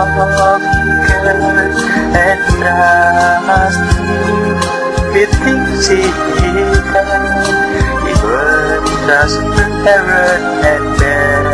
conquered at last. We think she can, even just the heaven and death.